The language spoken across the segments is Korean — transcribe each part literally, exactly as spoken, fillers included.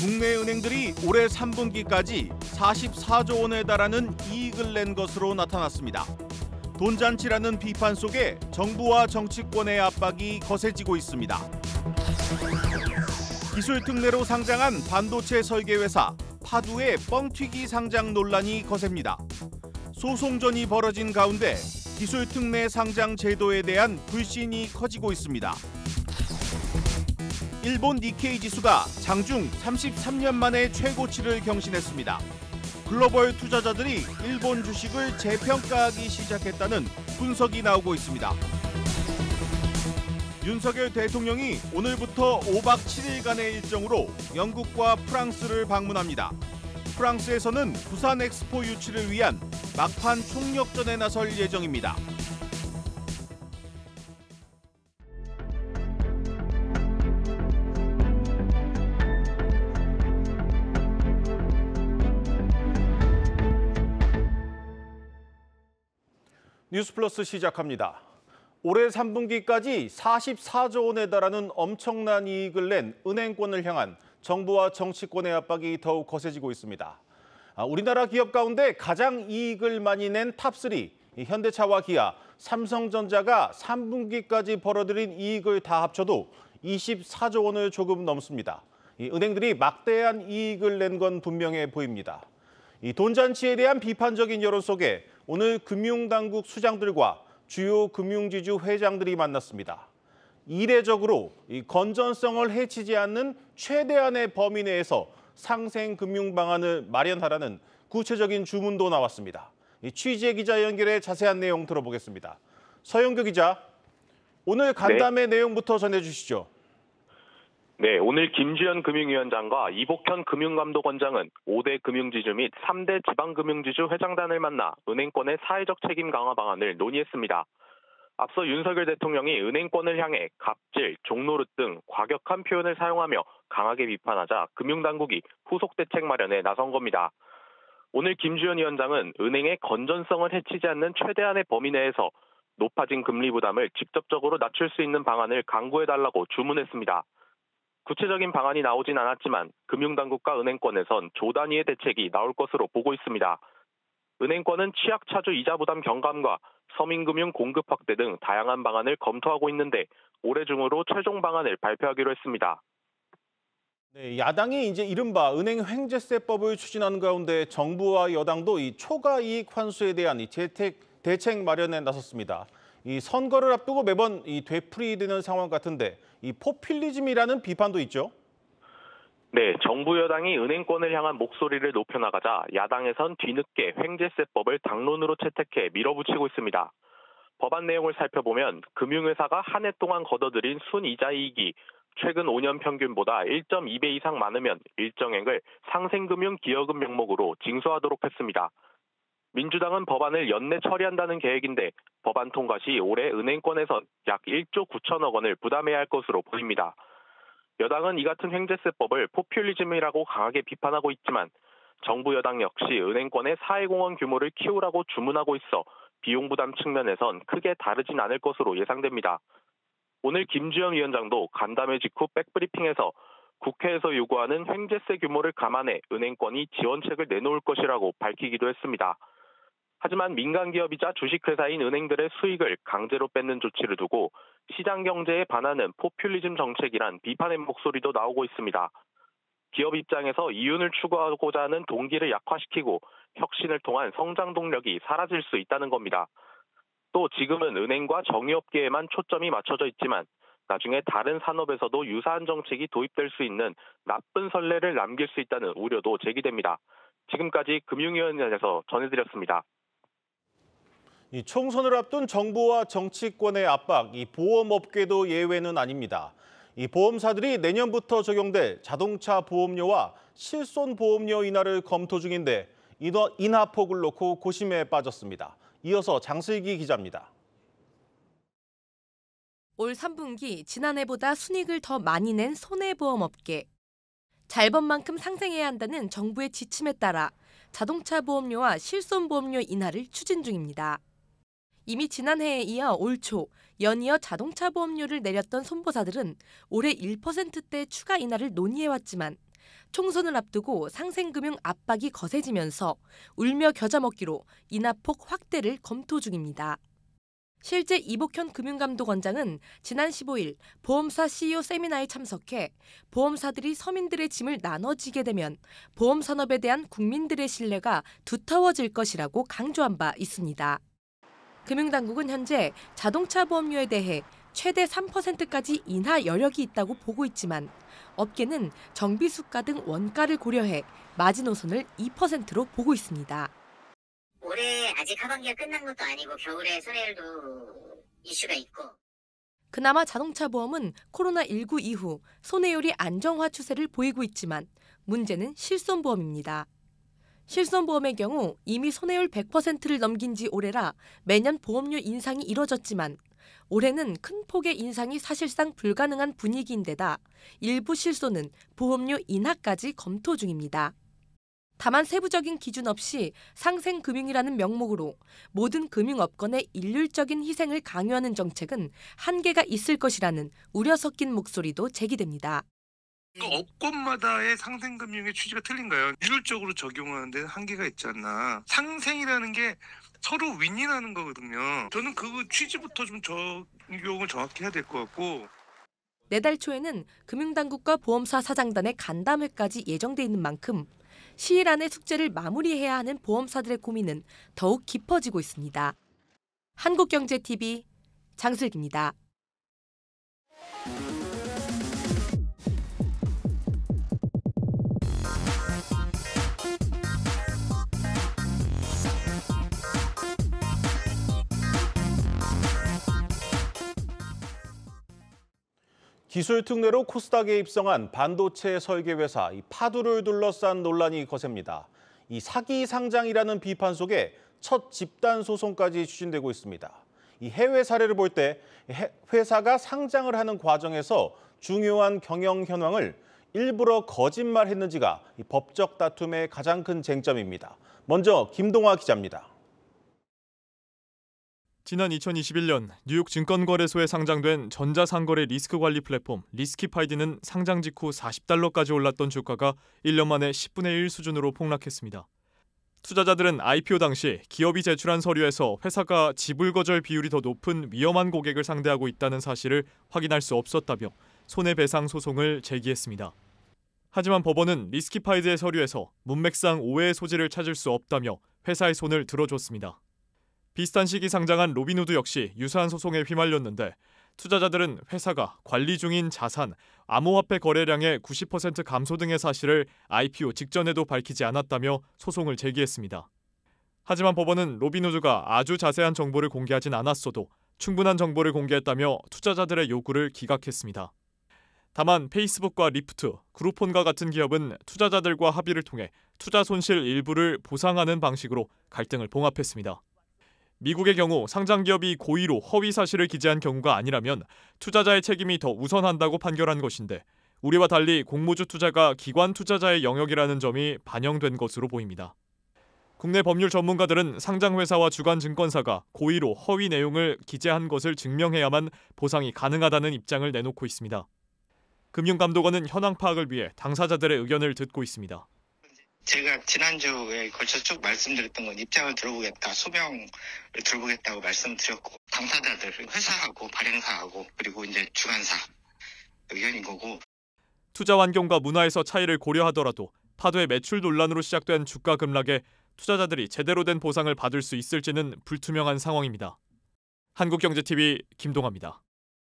국내 은행들이 올해 삼 분기까지 사십사조 원에 달하는 이익을 낸 것으로 나타났습니다. 돈잔치라는 비판 속에 정부와 정치권의 압박이 거세지고 있습니다. 기술 특례로 상장한 반도체 설계 회사 파두의 뻥튀기 상장 논란이 거셉니다. 소송전이 벌어진 가운데 기술 특례 상장 제도에 대한 불신이 커지고 있습니다. 일본 니케이 지수가 장중 삼십삼 년 만에 최고치를 경신했습니다. 글로벌 투자자들이 일본 주식을 재평가하기 시작했다는 분석이 나오고 있습니다. 윤석열 대통령이 오늘부터 오박 칠일간의 일정으로 영국과 프랑스를 방문합니다. 프랑스에서는 부산 엑스포 유치를 위한 막판 총력전에 나설 예정입니다. 뉴스플러스 시작합니다. 올해 삼 분기까지 사십사조 원에 달하는 엄청난 이익을 낸 은행권을 향한 정부와 정치권의 압박이 더욱 거세지고 있습니다. 우리나라 기업 가운데 가장 이익을 많이 낸 탑삼, 현대차와 기아, 삼성전자가 삼 분기까지 벌어들인 이익을 다 합쳐도 이십사조 원을 조금 넘습니다. 은행들이 막대한 이익을 낸 건 분명해 보입니다. 이 돈잔치에 대한 비판적인 여론 속에 오늘 금융당국 수장들과 주요 금융지주 회장들이 만났습니다. 이례적으로 이 건전성을 해치지 않는 최대한의 범위 내에서 상생 금융 방안을 마련하라는 구체적인 주문도 나왔습니다. 이 취재 기자 연결해 자세한 내용 들어보겠습니다. 서영교 기자, 오늘 간담회 네. 내용부터 전해주시죠. 네, 오늘 김주현 금융위원장과 이복현 금융감독원장은 오 대 금융지주 및 삼 대 지방금융지주 회장단을 만나 은행권의 사회적 책임 강화 방안을 논의했습니다. 앞서 윤석열 대통령이 은행권을 향해 갑질, 종노릇 등 과격한 표현을 사용하며 강하게 비판하자 금융당국이 후속 대책 마련에 나선 겁니다. 오늘 김주현 위원장은 은행의 건전성을 해치지 않는 최대한의 범위 내에서 높아진 금리 부담을 직접적으로 낮출 수 있는 방안을 강구해달라고 주문했습니다. 구체적인 방안이 나오진 않았지만 금융당국과 은행권에선 조 단위의 대책이 나올 것으로 보고 있습니다. 은행권은 취약차주 이자 부담 경감과 서민금융 공급 확대 등 다양한 방안을 검토하고 있는데 올해 중으로 최종 방안을 발표하기로 했습니다. 네, 야당이 이제 이른바 은행 횡재세법을 추진하는 가운데 정부와 여당도 이 초과 이익 환수에 대한 이 대책, 대책 마련에 나섰습니다. 이 선거를 앞두고 매번 이 되풀이되는 상황 같은데 이 포퓰리즘이라는 비판도 있죠. 네, 정부 여당이 은행권을 향한 목소리를 높여나가자 야당에선 뒤늦게 횡재세법을 당론으로 채택해 밀어붙이고 있습니다. 법안 내용을 살펴보면 금융회사가 한 해 동안 거둬들인 순이자 이익이 최근 오 년 평균보다 일 점 이 배 이상 많으면 일정액을 상생금융 기여금 명목으로 징수하도록 했습니다. 민주당은 법안을 연내 처리한다는 계획인데 법안 통과 시 올해 은행권에선 약 일조 구천억 원을 부담해야 할 것으로 보입니다. 여당은 이 같은 횡재세법을 포퓰리즘이라고 강하게 비판하고 있지만 정부 여당 역시 은행권의 사회공헌 규모를 키우라고 주문하고 있어 비용 부담 측면에선 크게 다르진 않을 것으로 예상됩니다. 오늘 김주현 위원장도 간담회 직후 백브리핑에서 국회에서 요구하는 횡재세 규모를 감안해 은행권이 지원책을 내놓을 것이라고 밝히기도 했습니다. 하지만 민간기업이자 주식회사인 은행들의 수익을 강제로 뺏는 조치를 두고 시장 경제에 반하는 포퓰리즘 정책이란 비판의 목소리도 나오고 있습니다. 기업 입장에서 이윤을 추구하고자 하는 동기를 약화시키고 혁신을 통한 성장 동력이 사라질 수 있다는 겁니다. 또 지금은 은행과 정유업계에만 초점이 맞춰져 있지만 나중에 다른 산업에서도 유사한 정책이 도입될 수 있는 나쁜 선례를 남길 수 있다는 우려도 제기됩니다. 지금까지 금융위원회에서 전해드렸습니다. 이 총선을 앞둔 정부와 정치권의 압박, 이 보험업계도 예외는 아닙니다. 이 보험사들이 내년부터 적용될 자동차 보험료와 실손보험료 인하를 검토 중인데 인하폭을 놓고 고심에 빠졌습니다. 이어서 장슬기 기자입니다. 올 삼 분기 지난해보다 순이익을 더 많이 낸 손해보험업계. 잘 번 만큼 상생해야 한다는 정부의 지침에 따라 자동차 보험료와 실손보험료 인하를 추진 중입니다. 이미 지난해에 이어 올 초 연이어 자동차 보험료를 내렸던 손보사들은 올해 일 퍼센트대 추가 인하를 논의해왔지만 총선을 앞두고 상생금융 압박이 거세지면서 울며 겨자 먹기로 인하폭 확대를 검토 중입니다. 실제 이복현 금융감독원장은 지난 십오일 보험사 씨이오 세미나에 참석해 보험사들이 서민들의 짐을 나눠지게 되면 보험산업에 대한 국민들의 신뢰가 두터워질 것이라고 강조한 바 있습니다. 금융당국은 현재 자동차 보험료에 대해 최대 삼 퍼센트까지 인하 여력이 있다고 보고 있지만 업계는 정비수가 등 원가를 고려해 마지노선을 이 퍼센트로 보고 있습니다. 올해 아직 하반기가 끝난 것도 아니고 겨울에 손해율도 이슈가 있고. 그나마 자동차 보험은 코로나 일구 이후 손해율이 안정화 추세를 보이고 있지만 문제는 실손보험입니다. 실손보험의 경우 이미 손해율 백 퍼센트를 넘긴 지 오래라 매년 보험료 인상이 이뤄졌지만 올해는 큰 폭의 인상이 사실상 불가능한 분위기인데다 일부 실손은 보험료 인하까지 검토 중입니다. 다만 세부적인 기준 없이 상생금융이라는 명목으로 모든 금융업권의 일률적인 희생을 강요하는 정책은 한계가 있을 것이라는 우려 섞인 목소리도 제기됩니다. 그 업권마다의 상생금융의 취지가 틀린 거예요. 일률적으로 적용하는 데는 한계가 있지 않나. 상생이라는 게 서로 윈윈하는 거거든요. 저는 그 취지부터 좀 적용을 정확히 해야 될 것 같고. 내달 초에는 금융당국과 보험사 사장단의 간담회까지 예정돼 있는 만큼 시일 안에 숙제를 마무리해야 하는 보험사들의 고민은 더욱 깊어지고 있습니다. 한국경제티비 장슬기입니다. 기술 특례로 코스닥에 입성한 반도체 설계 회사 이 파두를 둘러싼 논란이 거셉니다. 이 사기 상장이라는 비판 속에 첫 집단 소송까지 추진되고 있습니다. 이 해외 사례를 볼 때 회사가 상장을 하는 과정에서 중요한 경영 현황을 일부러 거짓말했는지가 이 법적 다툼의 가장 큰 쟁점입니다. 먼저 김동화 기자입니다. 지난 이천이십일 년 뉴욕 증권거래소에 상장된 전자상거래 리스크 관리 플랫폼 리스키파이드는 상장 직후 사십 달러까지 올랐던 주가가 일 년 만에 십분의 일 수준으로 폭락했습니다. 투자자들은 아이피오 당시 기업이 제출한 서류에서 회사가 지불 거절 비율이 더 높은 위험한 고객을 상대하고 있다는 사실을 확인할 수 없었다며 손해배상 소송을 제기했습니다. 하지만 법원은 리스키파이드의 서류에서 문맥상 오해의 소지를 찾을 수 없다며 회사의 손을 들어줬습니다. 비슷한 시기 상장한 로빈후드 역시 유사한 소송에 휘말렸는데 투자자들은 회사가 관리 중인 자산, 암호화폐 거래량의 구십 퍼센트 감소 등의 사실을 아이피오 직전에도 밝히지 않았다며 소송을 제기했습니다. 하지만 법원은 로빈후드가 아주 자세한 정보를 공개하진 않았어도 충분한 정보를 공개했다며 투자자들의 요구를 기각했습니다. 다만 페이스북과 리프트, 그룹폰과 같은 기업은 투자자들과 합의를 통해 투자 손실 일부를 보상하는 방식으로 갈등을 봉합했습니다. 미국의 경우 상장 기업이 고의로 허위 사실을 기재한 경우가 아니라면 투자자의 책임이 더 우선한다고 판결한 것인데 우리와 달리 공모주 투자가 기관 투자자의 영역이라는 점이 반영된 것으로 보입니다. 국내 법률 전문가들은 상장 회사와 주관 증권사가 고의로 허위 내용을 기재한 것을 증명해야만 보상이 가능하다는 입장을 내놓고 있습니다. 금융감독원은 현황 파악을 위해 당사자들의 의견을 듣고 있습니다. 제가 지난주에 걸쳐 쭉 말씀드렸던 건 입장을 들어보겠다, 소명을 들어보겠다고 말씀드렸고 당사자들, 회사하고 발행사하고 그리고 이제 주관사 의견인 거고. 투자 환경과 문화에서 차이를 고려하더라도 파도의 매출 논란으로 시작된 주가 급락에 투자자들이 제대로 된 보상을 받을 수 있을지는 불투명한 상황입니다. 한국경제티비 김동아입니다.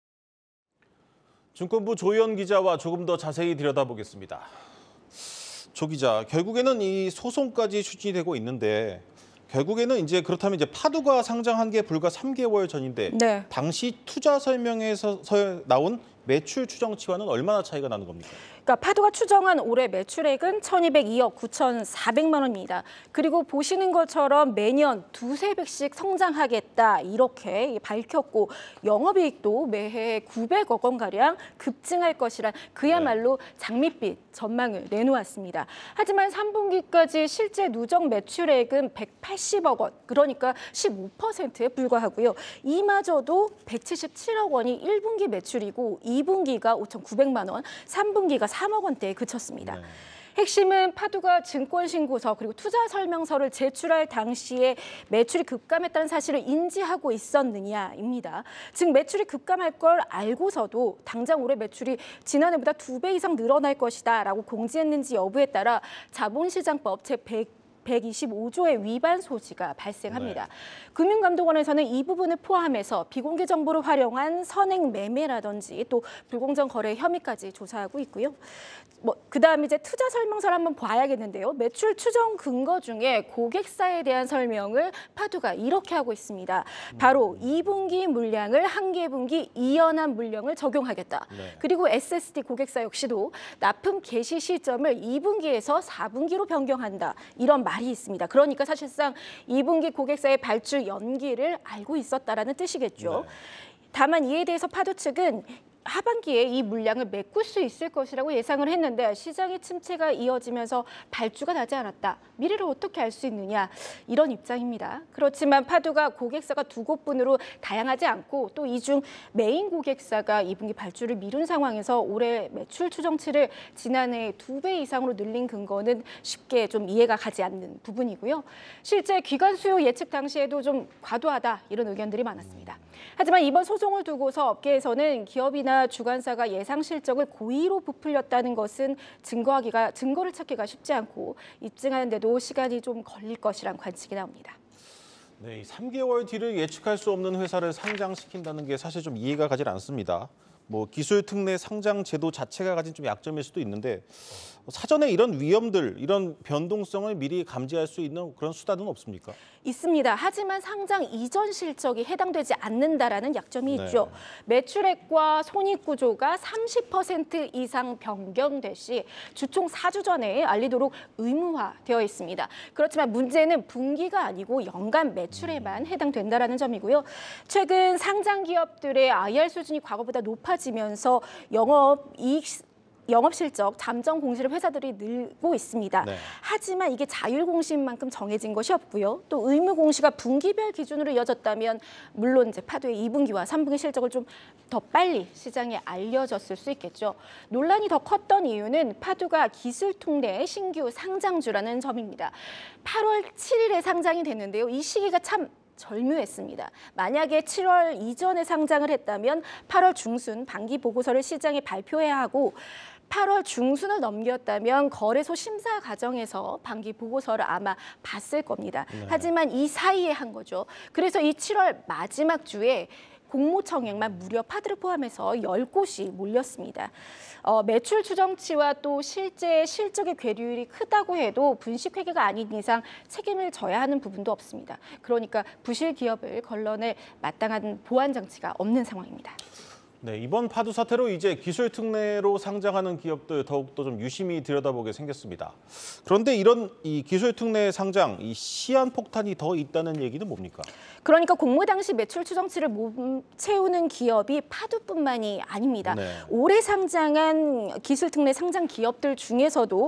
증권부 조희연 기자와 조금 더 자세히 들여다보겠습니다. 조 기자, 결국에는 이 소송까지 추진이 되고 있는데 결국에는 이제 그렇다면 이제 파두가 상장한 게 불과 삼 개월 전인데 네. 당시 투자 설명에서 나온 매출 추정치와는 얼마나 차이가 나는 겁니까? 그러니까 파두가 추정한 올해 매출액은 천이백이억 구천사백만 원입니다. 그리고 보시는 것처럼 매년 두세 배씩 성장하겠다 이렇게 밝혔고 영업이익도 매해 구백억 원가량 급증할 것이란 그야말로 장밋빛 전망을 내놓았습니다. 하지만 삼 분기까지 실제 누적 매출액은 백팔십억 원, 그러니까 십오 퍼센트에 불과하고요. 이마저도 백칠십칠억 원이 일 분기 매출이고 이 분기가 오천구백만 원, 삼 분기가 삼억 원대에 그쳤습니다. 네. 핵심은 파두가 증권신고서 그리고 투자설명서를 제출할 당시에 매출이 급감했다는 사실을 인지하고 있었느냐입니다. 즉 매출이 급감할 걸 알고서도 당장 올해 매출이 지난해보다 두 배 이상 늘어날 것이다 라고 공지했는지 여부에 따라 자본시장법 제백 백이십오 조의 위반 소지가 발생합니다. 네. 금융감독원에서는 이 부분을 포함해서 비공개 정보를 활용한 선행 매매라든지 또 불공정 거래 혐의까지 조사하고 있고요. 뭐 그다음 이제 투자 설명서를 한번 봐야겠는데요. 매출 추정 근거 중에 고객사에 대한 설명을 파두가 이렇게 하고 있습니다. 바로 이 분기 물량을 한개 분기 이연한 물량을 적용하겠다. 네. 그리고 에스에스디 고객사 역시도 납품 개시 시점을 이 분기에서 사 분기로 변경한다. 이런 말이 있습니다. 그러니까 사실상 이 분기 고객사의 발주 연기를 알고 있었다라는 뜻이겠죠. 네. 다만 이에 대해서 파두 측은 하반기에 이 물량을 메꿀 수 있을 것이라고 예상을 했는데 시장의 침체가 이어지면서 발주가 나지 않았다. 미래를 어떻게 알 수 있느냐 이런 입장입니다. 그렇지만 파두가 고객사가 두 곳뿐으로 다양하지 않고 또 이 중 메인 고객사가 이 분기 발주를 미룬 상황에서 올해 매출 추정치를 지난해 두 배 이상으로 늘린 근거는 쉽게 좀 이해가 가지 않는 부분이고요. 실제 기관 수요 예측 당시에도 좀 과도하다 이런 의견들이 많았습니다. 하지만 이번 소송을 두고서 업계에서는 기업이나 주관사가 예상 실적을 고의로 부풀렸다는 것은 증거하기가 증거를 찾기가 쉽지 않고 입증하는데도 시간이 좀 걸릴 것이란 관측이 나옵니다. 네, 삼 개월 뒤를 예측할 수 없는 회사를 상장시킨다는 게 사실 좀 이해가 가질 않습니다. 뭐 기술 특례 상장 제도 자체가 가진 좀 약점일 수도 있는데 사전에 이런 위험들, 이런 변동성을 미리 감지할 수 있는 그런 수단은 없습니까? 있습니다. 하지만 상장 이전 실적이 해당되지 않는다라는 약점이 네. 있죠. 매출액과 손익구조가 삼십 퍼센트 이상 변경될 시 주총 사 주 전에 알리도록 의무화되어 있습니다. 그렇지만 문제는 분기가 아니고 연간 매출에만 해당된다라는 점이고요. 최근 상장 기업들의 아이알 수준이 과거보다 높아지면서 영업이익 영업실적 잠정 공시를 회사들이 늘고 있습니다. 네. 하지만 이게 자율공시만큼 정해진 것이 없고요. 또 의무공시가 분기별 기준으로 이어졌다면 물론 이제 파두의 이 분기와 삼 분기 실적을 좀 더 빨리 시장에 알려졌을 수 있겠죠. 논란이 더 컸던 이유는 파두가 기술특례 신규 상장주라는 점입니다. 팔월 칠일에 상장이 됐는데요. 이 시기가 참 절묘했습니다. 만약에 칠월 이전에 상장을 했다면 팔월 중순 반기 보고서를 시장에 발표해야 하고 팔월 중순을 넘겼다면 거래소 심사 과정에서 반기 보고서를 아마 봤을 겁니다. 네. 하지만 이 사이에 한 거죠. 그래서 이 칠월 마지막 주에 공모청약만 무려 파두를 포함해서 열 곳이 몰렸습니다. 어, 매출 추정치와 또 실제 실적의 괴리율이 크다고 해도 분식회계가 아닌 이상 책임을 져야 하는 부분도 없습니다. 그러니까 부실 기업을 걸러낼 마땅한 보완 장치가 없는 상황입니다. 네, 이번 파두 사태로 이제 기술 특례로 상장하는 기업들 더욱더 좀 유심히 들여다보게 생겼습니다. 그런데 이런 이 기술 특례 상장, 이 시한 폭탄이 더 있다는 얘기는 뭡니까? 그러니까 공모 당시 매출 추정치를 못 채우는 기업이 파두뿐만이 아닙니다. 네. 올해 상장한 기술 특례 상장 기업들 중에서도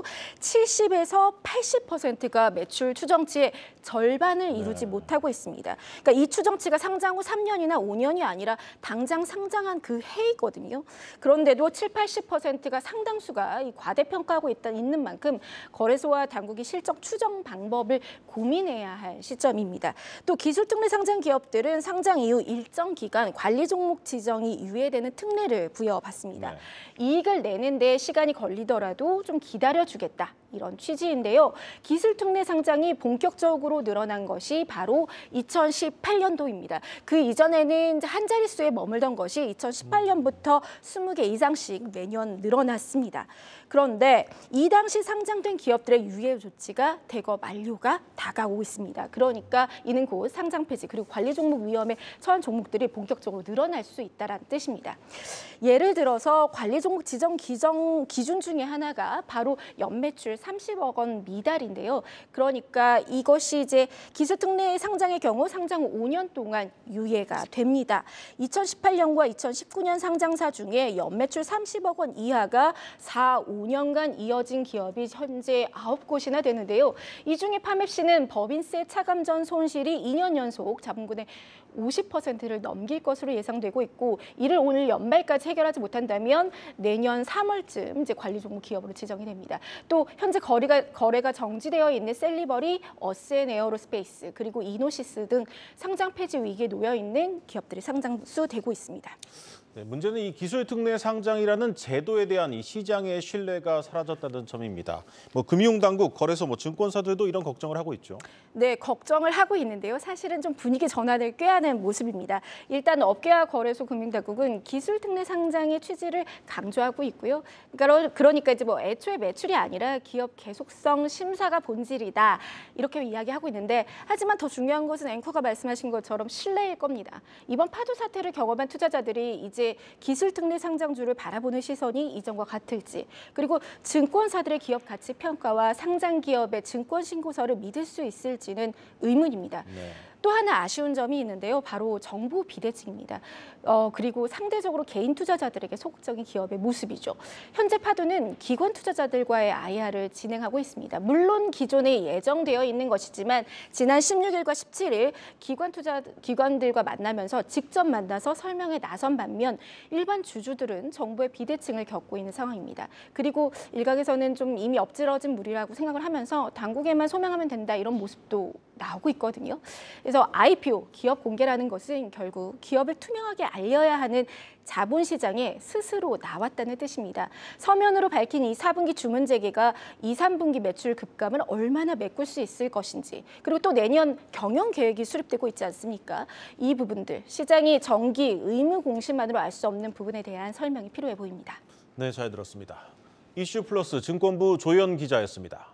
칠십에서 팔십 퍼센트가 매출 추정치의 절반을 이루지 네. 못하고 있습니다. 그러니까 이 추정치가 상장 후 삼 년이나 오 년이 아니라 당장 상장한 그 해이거든요. 그런데도 칠, 팔십 퍼센트가 상당수가 이 과대평가하고 있다, 있는 만큼 거래소와 당국이 실적 추정 방법을 고민해야 할 시점입니다. 또 기술 특례 상장 기업들은 상장 이후 일정 기간 관리 종목 지정이 유예되는 특례를 부여받습니다. 네. 이익을 내는 데 시간이 걸리더라도 좀 기다려주겠다. 이런 취지인데요. 기술 특례 상장이 본격적으로 늘어난 것이 바로 이천십팔 년도입니다. 그 이전에는 한 자릿수에 머물던 것이 이천십팔 년부터 스무 개 이상씩 매년 늘어났습니다. 그런데 이 당시 상장된 기업들의 유예 조치가 대거 만료가 다가오고 있습니다. 그러니까 이는 곧 상장 폐지 그리고 관리 종목 위험에 처한 종목들이 본격적으로 늘어날 수 있다는 뜻입니다. 예를 들어서 관리 종목 지정 기정, 기준 중에 하나가 바로 연매출 삼십억 원 미달인데요. 그러니까 이것이 이제 기술특례 상장의 경우 상장 후 오 년 동안 유예가 됩니다. 이천십팔 년과 이천십구 년 상장사 중에 연매출 삼십억 원 이하가 사, 오 년간 이어진 기업이 현재 아홉 곳이나 되는데요. 이 중에 파맵시는 법인세 차감 전 손실이 이 년 연속 자본군의 오십 퍼센트를 넘길 것으로 예상되고 있고 이를 오늘 연말까지 해결하지 못한다면 내년 삼월쯤 이제 관리 종목 기업으로 지정이 됩니다. 또 현재 거래가 거래가 정지되어 있는 셀리버리, 어센 에어로스페이스 그리고 이노시스 등 상장 폐지 위기에 놓여 있는 기업들이 상장수되고 있습니다. 네, 문제는 이 기술특례 상장이라는 제도에 대한 이 시장의 신뢰가 사라졌다는 점입니다. 뭐 금융당국, 거래소, 뭐 증권사들도 이런 걱정을 하고 있죠. 네, 걱정을 하고 있는데요. 사실은 좀 분위기 전환을 꾀하는 모습입니다. 일단 업계와 거래소, 금융당국은 기술특례 상장의 취지를 강조하고 있고요. 그러니까, 그러니까 이제 뭐 애초에 매출이 아니라 기업 계속성 심사가 본질이다 이렇게 이야기하고 있는데 하지만 더 중요한 것은 앵커가 말씀하신 것처럼 신뢰일 겁니다. 이번 파도 사태를 경험한 투자자들이 이제 기술특례 상장주를 바라보는 시선이 이전과 같을지 그리고 증권사들의 기업 가치 평가와 상장 기업의 증권 신고서를 믿을 수 있을지는 의문입니다. 네. 또 하나 아쉬운 점이 있는데요. 바로 정부 비대칭입니다. 어, 그리고 상대적으로 개인 투자자들에게 소극적인 기업의 모습이죠. 현재 파도는 기관 투자자들과의 아이알을 진행하고 있습니다. 물론 기존에 예정되어 있는 것이지만 지난 십육 일과 십칠 일 기관 투자 기관들과 만나면서 직접 만나서 설명에 나선 반면 일반 주주들은 정부의 비대칭을 겪고 있는 상황입니다. 그리고 일각에서는 좀 이미 엎질러진 물이라고 생각을 하면서 당국에만 소명하면 된다 이런 모습도 나오고 있거든요. 그래서 아이피오, 기업 공개라는 것은 결국 기업을 투명하게 알려야 하는 자본시장에 스스로 나왔다는 뜻입니다. 서면으로 밝힌 이 사 분기 주문 재개가 이, 삼 분기 매출 급감을 얼마나 메꿀 수 있을 것인지 그리고 또 내년 경영 계획이 수립되고 있지 않습니까? 이 부분들 시장이 정기 의무 공시만으로 알 수 없는 부분에 대한 설명이 필요해 보입니다. 네, 잘 들었습니다. 이슈 플러스 증권부 조연 기자였습니다.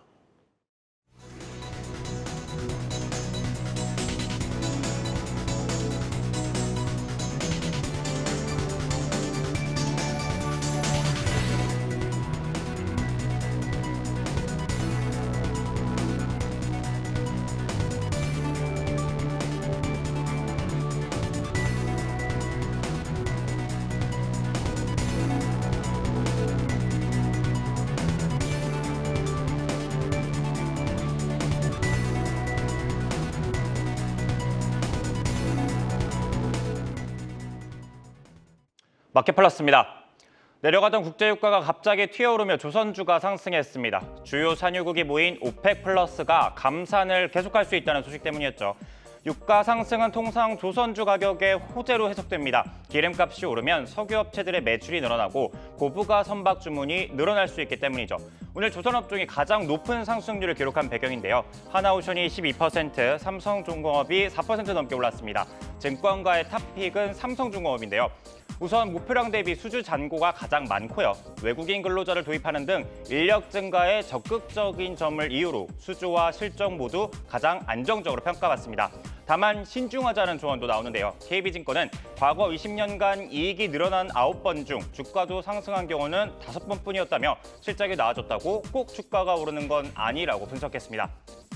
마켓플러스입니다. 내려가던 국제유가가 갑자기 튀어오르며 조선주가 상승했습니다. 주요 산유국이 모인 오펙 플러스가 감산을 계속할 수 있다는 소식 때문이었죠. 유가 상승은 통상 조선주 가격의 호재로 해석됩니다. 기름값이 오르면 석유업체들의 매출이 늘어나고 고부가 선박 주문이 늘어날 수 있기 때문이죠. 오늘 조선업종이 가장 높은 상승률을 기록한 배경인데요. 하나오션이 십이 퍼센트, 삼성중공업이 사 퍼센트 넘게 올랐습니다. 증권가의 탑픽은 삼성중공업인데요. 우선 목표량 대비 수주 잔고가 가장 많고요. 외국인 근로자를 도입하는 등 인력 증가에 적극적인 점을 이유로 수주와 실적 모두 가장 안정적으로 평가받습니다. 다만 신중하자는 조언도 나오는데요. 케이비증권은 과거 이십 년간 이익이 늘어난 아홉 번 중 주가도 상승한 경우는 다섯 번뿐이었다며 실적이 나아졌다고 꼭 주가가 오르는 건 아니라고 분석했습니다.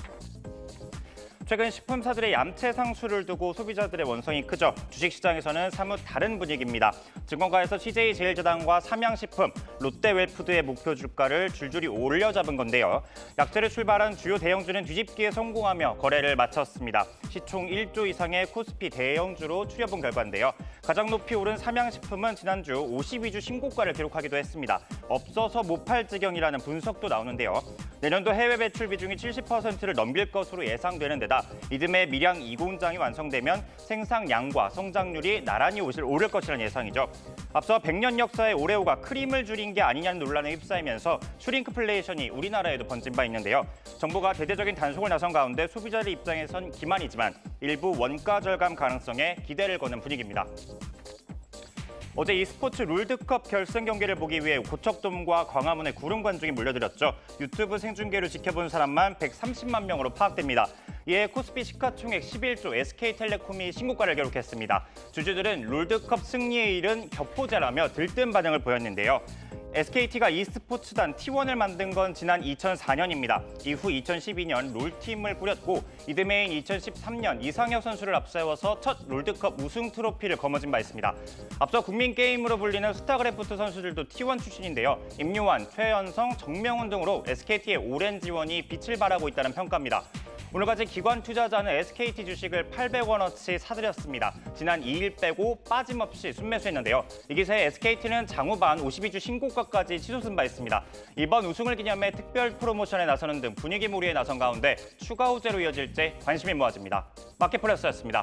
최근 식품사들의 얌체 상수를 두고 소비자들의 원성이 크죠. 주식시장에서는 사뭇 다른 분위기입니다. 증권가에서 씨제이제일제당과 삼양식품, 롯데웰푸드의 목표 주가를 줄줄이 올려잡은 건데요. 약세를 출발한 주요 대형주는 뒤집기에 성공하며 거래를 마쳤습니다. 시총 일조 이상의 코스피 대형주로 추려본 결과인데요. 가장 높이 오른 삼양식품은 지난주 오십이 주 신고가를 기록하기도 했습니다. 없어서 못 팔 지경이라는 분석도 나오는데요. 내년도 해외 매출 비중이 칠십 퍼센트를 넘길 것으로 예상되는 데다 이듬해 밀양 이 공장이 완성되면 생산량과 성장률이 나란히 오를 것이라는 예상이죠. 앞서 백 년 역사의 오레오가 크림을 줄인 게 아니냐는 논란에 휩싸이면서 슈링크플레이션이 우리나라에도 번진 바 있는데요. 정부가 대대적인 단속을 나선 가운데 소비자들 입장에선 기만이지만 일부 원가 절감 가능성에 기대를 거는 분위기입니다. 어제 e스포츠 롤드컵 결승 경기를 보기 위해 고척돔과 광화문에 구름 관중이 몰려들었죠. 유튜브 생중계로 지켜본 사람만 백삼십만 명으로 파악됩니다. 이에 코스피 시가총액 십일조 에스케이텔레콤이 신고가를 기록했습니다. 주주들은 롤드컵 승리의 일은 격포제라며 들뜬 반응을 보였는데요. 에스케이티가 e스포츠단 티원을 만든 건 지난 이천사 년입니다. 이후 이천십이 년 롤팀을 꾸렸고 이듬해인 이천십삼 년 이상혁 선수를 앞세워서 첫 롤드컵 우승 트로피를 거머쥔 바 있습니다. 앞서 국민게임으로 불리는 스타크래프트 선수들도 티원 출신인데요. 임요환, 최연성, 정명훈 등으로 에스케이티의 오랜 지원이 빛을 발하고 있다는 평가입니다. 오늘까지 기관 투자자는 에스케이티 주식을 팔백 원어치 사들였습니다. 지난 이 일 빼고 빠짐없이 순매수했는데요. 이 기세에 에스케이티는 장후반 오십이 주 신고가까지 치솟은 바 있습니다. 이번 우승을 기념해 특별 프로모션에 나서는 등 분위기몰이에 나선 가운데 추가 호재로 이어질지 관심이 모아집니다. 마켓플러스였습니다.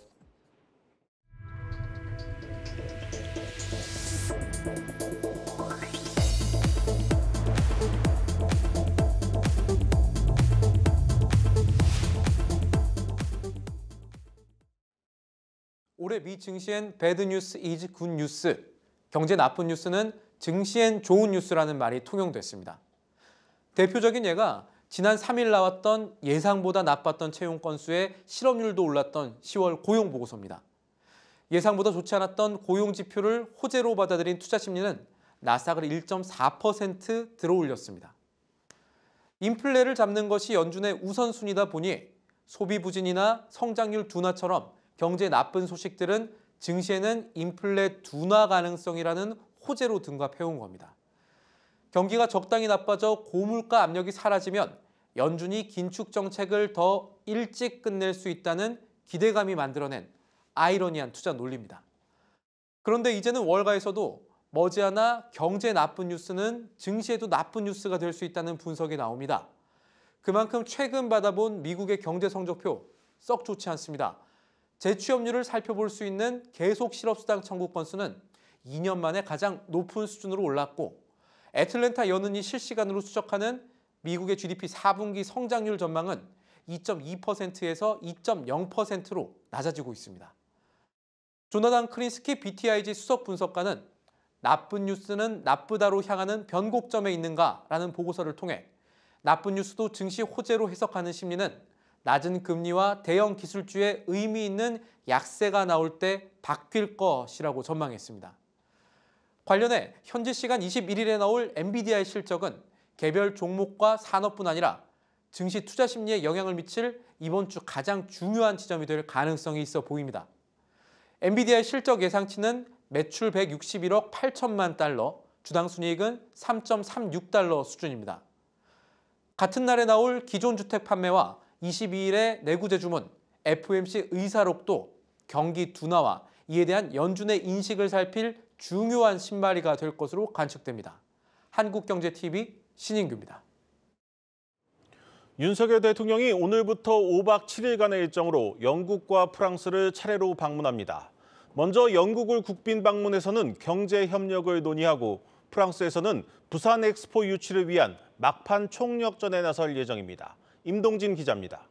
올해 미 증시엔 배드 뉴스 이즈 굿 뉴스, 경제 나쁜 뉴스는 증시엔 좋은 뉴스라는 말이 통용됐습니다. 대표적인 예가 지난 삼 일 나왔던 예상보다 나빴던 채용 건수에 실업률도 올랐던 시월 고용 보고서입니다. 예상보다 좋지 않았던 고용 지표를 호재로 받아들인 투자 심리는 나스닥을 일 점 사 퍼센트 들어올렸습니다. 인플레를 잡는 것이 연준의 우선순위다 보니 소비 부진이나 성장률 둔화처럼 경제 나쁜 소식들은 증시에는 인플레 둔화 가능성이라는 호재로 등갑해온 겁니다. 경기가 적당히 나빠져 고물가 압력이 사라지면 연준이 긴축 정책을 더 일찍 끝낼 수 있다는 기대감이 만들어낸 아이러니한 투자 논리입니다. 그런데 이제는 월가에서도 머지않아 경제 나쁜 뉴스는 증시에도 나쁜 뉴스가 될 수 있다는 분석이 나옵니다. 그만큼 최근 받아본 미국의 경제 성적표 썩 좋지 않습니다. 재취업률을 살펴볼 수 있는 계속 실업수당 청구 건수는 이 년 만에 가장 높은 수준으로 올랐고 애틀랜타 연은이 실시간으로 추적하는 미국의 지디피 사 분기 성장률 전망은 이 점 이 퍼센트에서 이 점 영 퍼센트로 낮아지고 있습니다. 조나단 크린스키 비티아이지 수석 분석가는 나쁜 뉴스는 나쁘다로 향하는 변곡점에 있는가라는 보고서를 통해 나쁜 뉴스도 증시 호재로 해석하는 심리는 낮은 금리와 대형 기술주의 의미 있는 약세가 나올 때 바뀔 것이라고 전망했습니다. 관련해 현지 시간 이십일 일에 나올 엔비디아의 실적은 개별 종목과 산업뿐 아니라 증시 투자 심리에 영향을 미칠 이번 주 가장 중요한 지점이 될 가능성이 있어 보입니다. 엔비디아의 실적 예상치는 매출 백육십일억 팔천만 달러, 주당 순이익은 삼 점 삼육 달러 수준입니다. 같은 날에 나올 기존 주택 판매와 이십이 일의 내구재 주문, 에프오엠씨 의사록도 경기 둔화와 이에 대한 연준의 인식을 살필 중요한 신마리가 될 것으로 관측됩니다. 한국경제티비 신인규입니다. 윤석열 대통령이 오늘부터 오 박 칠 일간의 일정으로 영국과 프랑스를 차례로 방문합니다. 먼저 영국을 국빈 방문에서는 경제 협력을 논의하고 프랑스에서는 부산 엑스포 유치를 위한 막판 총력전에 나설 예정입니다. 임동진 기자입니다.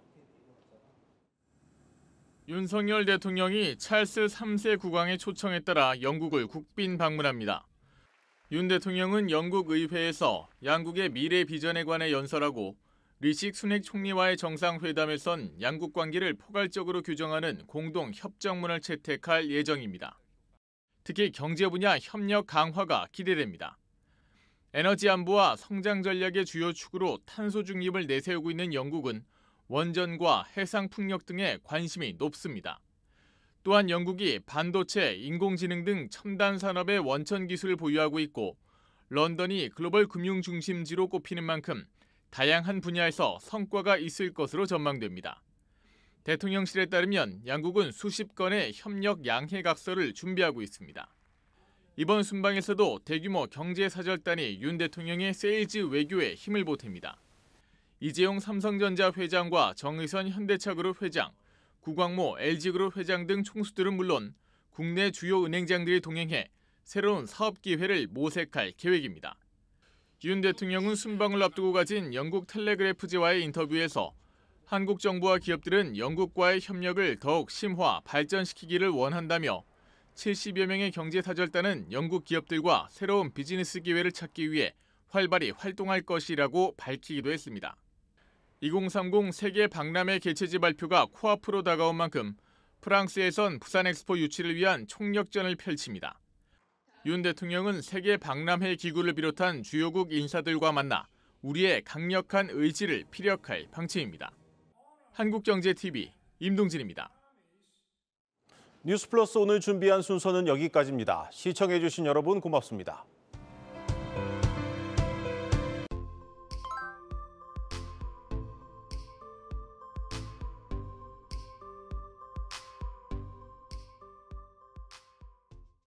윤석열 대통령이 찰스 삼 세 국왕의 초청에 따라 영국을 국빈 방문합니다. 윤 대통령은 영국 의회에서 양국의 미래 비전에 관해 연설하고 리식 수넥 총리와의 정상회담에선 양국 관계를 포괄적으로 규정하는 공동 협정문을 채택할 예정입니다. 특히 경제 분야 협력 강화가 기대됩니다. 에너지 안보와 성장 전략의 주요 축으로 탄소 중립을 내세우고 있는 영국은 원전과 해상 풍력 등에 관심이 높습니다. 또한 영국이 반도체, 인공지능 등 첨단 산업의 원천 기술을 보유하고 있고 런던이 글로벌 금융 중심지로 꼽히는 만큼 다양한 분야에서 성과가 있을 것으로 전망됩니다. 대통령실에 따르면 양국은 수십 건의 협력 양해각서를 준비하고 있습니다. 이번 순방에서도 대규모 경제사절단이 윤 대통령의 세일즈 외교에 힘을 보탭니다. 이재용 삼성전자 회장과 정의선 현대차그룹 회장, 구광모 엘지그룹 회장 등 총수들은 물론 국내 주요 은행장들이 동행해 새로운 사업 기회를 모색할 계획입니다. 윤 대통령은 순방을 앞두고 가진 영국 텔레그래프지와의 인터뷰에서 한국 정부와 기업들은 영국과의 협력을 더욱 심화, 발전시키기를 원한다며 칠십여 명의 경제사절단은 영국 기업들과 새로운 비즈니스 기회를 찾기 위해 활발히 활동할 것이라고 밝히기도 했습니다. 이천삼십 세계 박람회 개최지 발표가 코앞으로 다가온 만큼 프랑스에선 부산 엑스포 유치를 위한 총력전을 펼칩니다. 윤 대통령은 세계 박람회 기구를 비롯한 주요국 인사들과 만나 우리의 강력한 의지를 피력할 방침입니다. 한국경제티비 임동진입니다. 뉴스플러스 오늘 준비한 순서는 여기까지입니다. 시청해주신 여러분 고맙습니다.